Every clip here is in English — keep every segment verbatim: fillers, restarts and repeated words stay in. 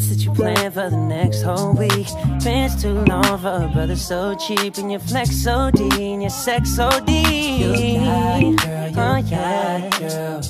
tricks that you plan for the next whole week. Been too long for a brother so cheap, and your flex so D, and your sex so D. You got it, girl, you oh, got it, girl.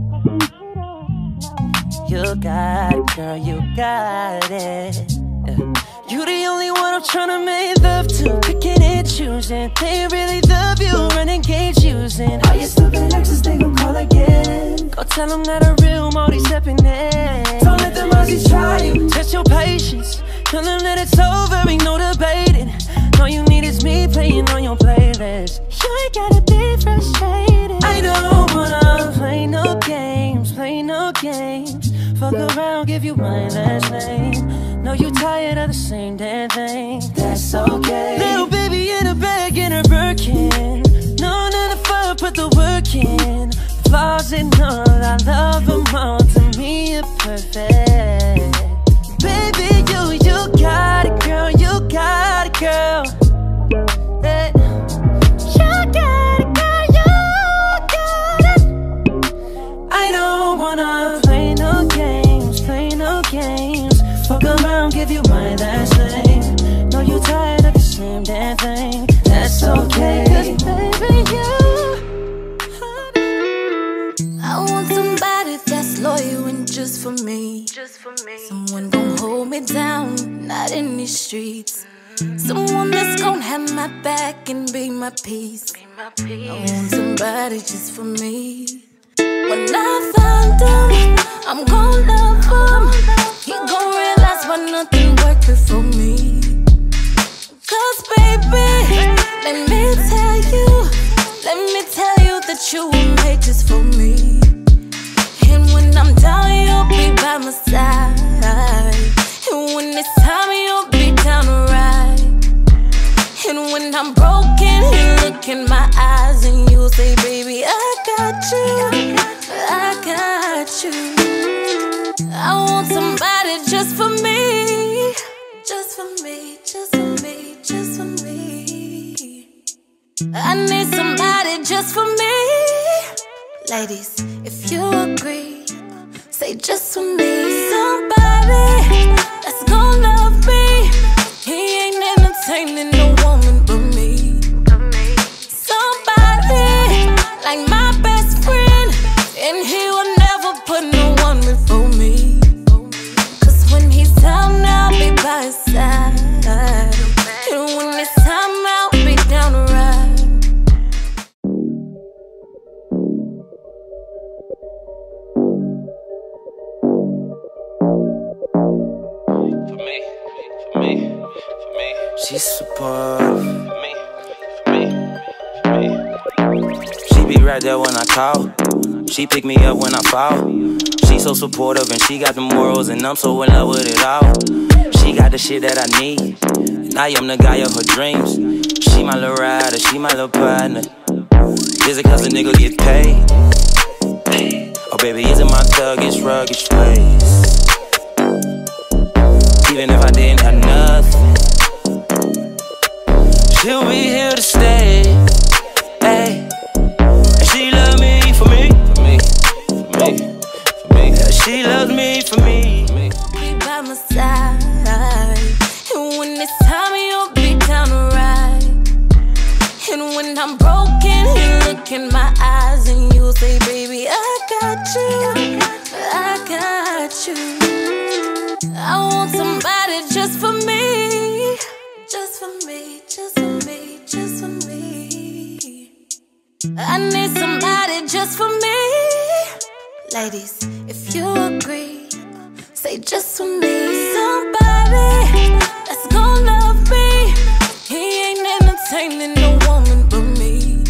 You got it, girl, you got it. Yeah. You the only one I'm tryna make love to, picking and choosing. They really love you, running games using. All your stupid exes, they gon' call again. Go tell them that a real Modi stepping in. Don't let them Aussies try you, test your patience. Tell them that it's over, ain't no debating. All you need is me playing on your playlist. You ain't gotta be frustrated. I don't wanna play no games, play no games. Fuck around, give you my last name. Know you tired of the same damn thing. That's okay. Little baby in a bag in her Birkin. No, none of fun, put the work in. Flaws and all, I love them all. To me, you're perfect. Baby, you, you got it, girl. You got it, girl. Hey. You got it, girl. You got it. I don't wanna play no games, play no games. Fuck around, give you my last name. Know you tired of the same damn thing. That's okay. 'Cause baby, you, I want somebody that's loyal and just for me. Just for me. Someone gon' hold me down, not in these streets. Someone that's gon' have my back and be my peace. Be my peace. I want somebody just for me. When I find him, I'm gon' love him. He gon' realize why nothing worked before me. Cause baby, let me tell you, let me tell you that you were made just for me. And when I'm down, you'll be by my side. And when it's time, you'll be down to ride. And when I'm broken, you look in my eyes and you'll say, baby, I got you, I got you. I want somebody just for me. Just for me, just for me, just for me. I need somebody just for me. Ladies, if you agree, say just for me. Somebody that's gon' love me. He ain't entertaining no woman but me. Somebody like my best friend, and he will never put no one before me. Cause when he's down, I'll be by his side. And when it's time, I'll be down to ride. For me, for me, for me. She's supportive. For me, for me, for me. She be right there when I call. She pick me up when I fall. She so supportive and she got the morals, and I'm so in love with it all. She got the shit that I need, and I am the guy of her dreams. She my little rider, she my little partner. Is it cause the nigga get paid? Oh baby, is it my thuggish, ruggish ways? Even if I didn't have nothing, she'll be here to stay. Ay. And she love me for me, for me, for me, for me. Yeah, she loves me for me. Be by my side. And when it's time, you'll be down to ride. And when I'm broken, you look in my eyes and you'll say, baby, I got you, I got you. I want somebody just for me. Just for me, just for me, just for me. I need somebody just for me. Ladies, if you agree, say just for me. Somebody that's gon' love me. He ain't entertaining no woman but me.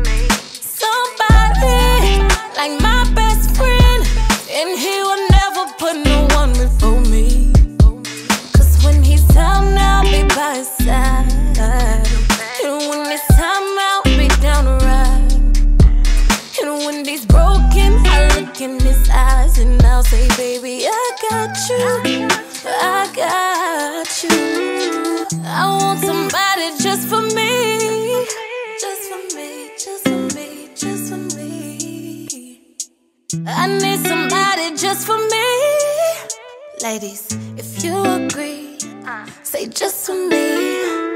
Somebody like my best friend, and he will never put no one before me. Cause when he's down, I'll be by his side. And when it's time, I'll be down to ride. And when he's broken, I look in his eyes and I'll say, baby, I got you, I got you. I want somebody just for me. Just for me, just for me, just for me. I need somebody just for me. Ladies, if you agree, say just for me.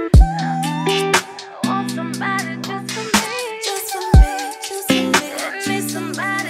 I want somebody just for me. Just for me, just for me. I need somebody.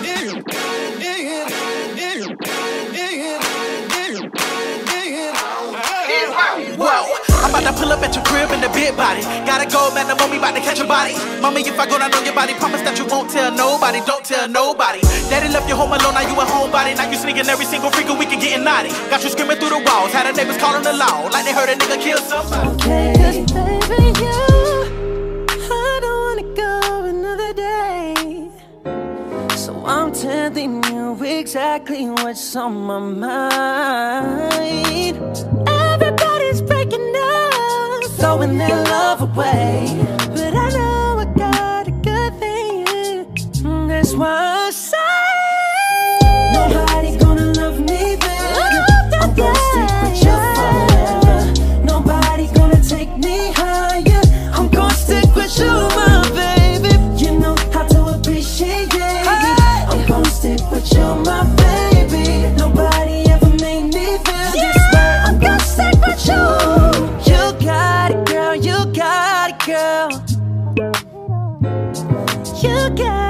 Whoa, I'm about to pull up at your crib in the big body. Gotta go, man, the mommy about to catch a body. Mommy, if I go down on your body, promise that you won't tell nobody. Don't tell nobody. Daddy left you home alone, now you a homebody. Now you sneaking every single freak we can getting naughty. Got you screaming through the walls, had the neighbors calling the law, like they heard a nigga kill somebody. Okay, baby, you, I don't wanna go another day. So I'm telling you exactly what's on my mind. Everybody's breaking up, throwing their love away, but I know I got a good thing. That's why I say nobody's gonna love me better. I'm gonna stick with you forever. Nobody's gonna take me higher. I'm gonna stick with you, my baby. You know how to appreciate it. I'm gonna stick with you, my baby. Nobody ever made me feel this way. I'm gonna stick with you. You got it, girl. You got it, girl. You got it.